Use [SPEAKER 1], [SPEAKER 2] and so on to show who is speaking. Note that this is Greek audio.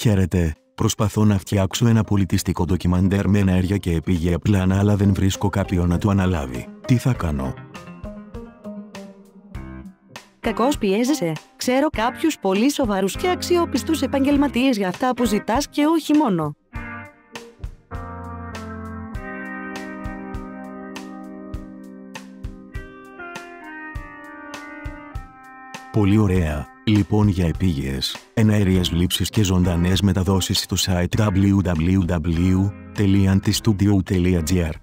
[SPEAKER 1] Χαίρετε, προσπαθώ να φτιάξω ένα πολιτιστικό ντοκιμαντέρ με ενέργεια και επίγεια πλάνα, αλλά δεν βρίσκω κάποιον να το αναλάβει. Τι θα κάνω?
[SPEAKER 2] Κακώς πιέζεσαι. Ξέρω κάποιους πολύ σοβαρούς και αξιόπιστους επαγγελματίες για αυτά που ζητάς και όχι μόνο.
[SPEAKER 1] Πολύ ωραία. Λοιπόν, για επίγειες, εναέριες λήψεις και ζωντανές μεταδόσεις στο site www.antistudio.gr